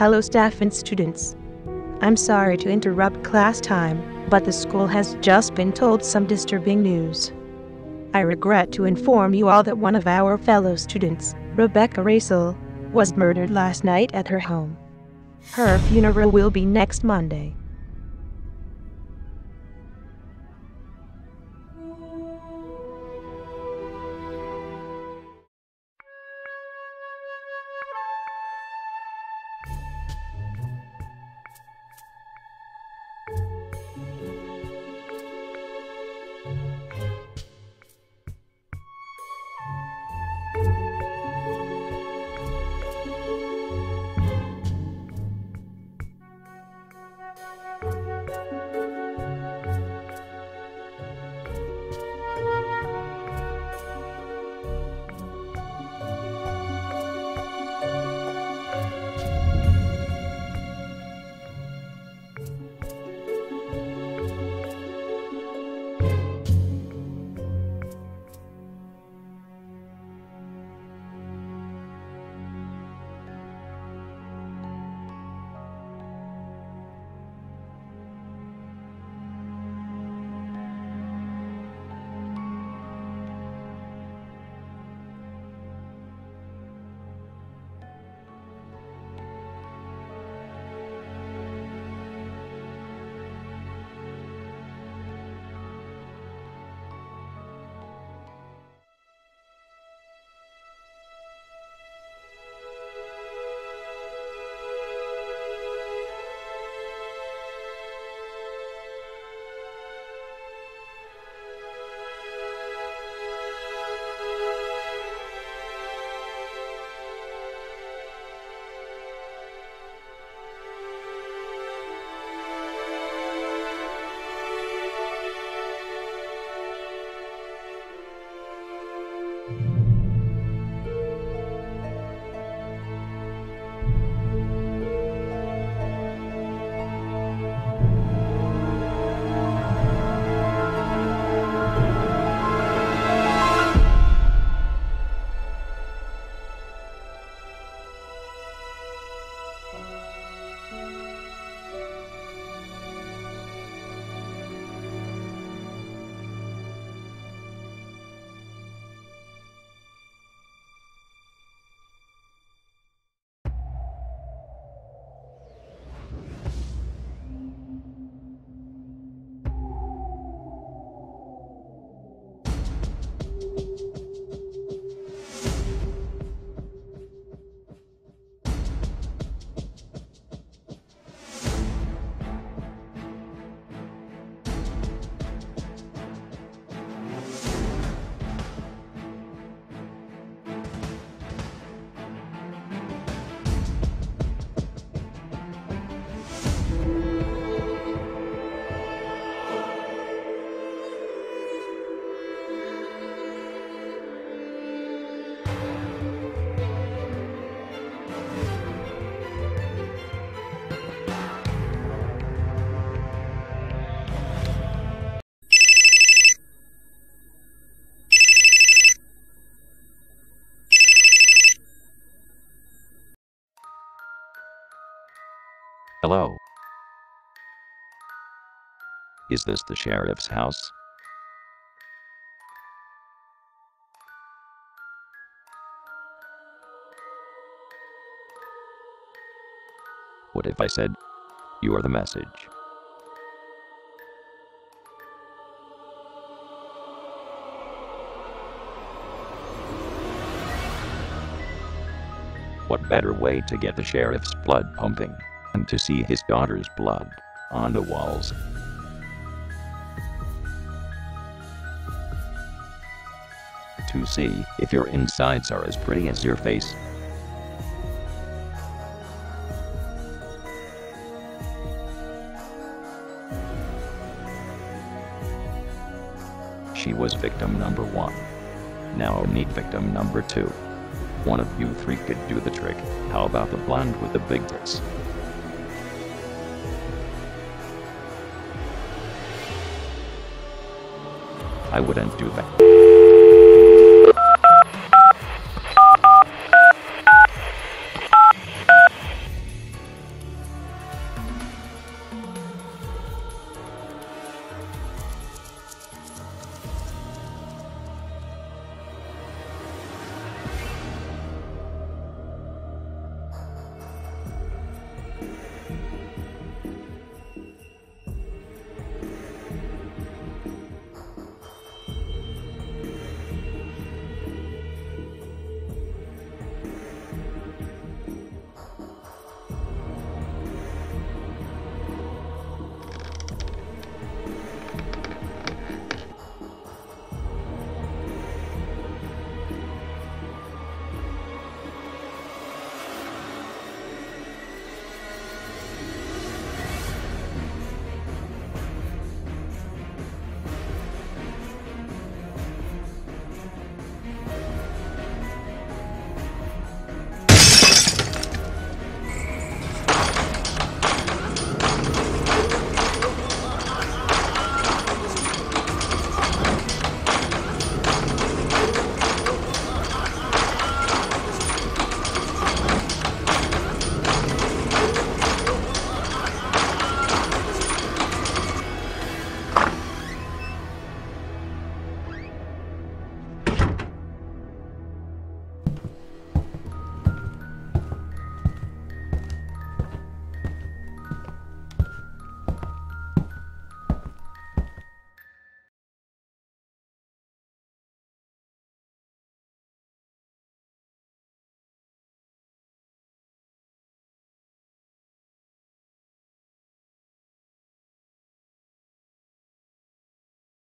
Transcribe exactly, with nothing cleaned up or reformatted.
Hello staff and students. I'm sorry to interrupt class time, but the school has just been told some disturbing news. I regret to inform you all that one of our fellow students, Rebecca Racel, was murdered last night at her home. Her funeral will be next Monday. Hello. Is this the sheriff's house? What if I said, you are the message? What better way to get the sheriff's blood pumping than to see his daughter's blood on the walls? To see if your insides are as pretty as your face. She was victim number one. Now meet victim number two. One of you three could do the trick. How about the blonde with the big tits? I wouldn't do that.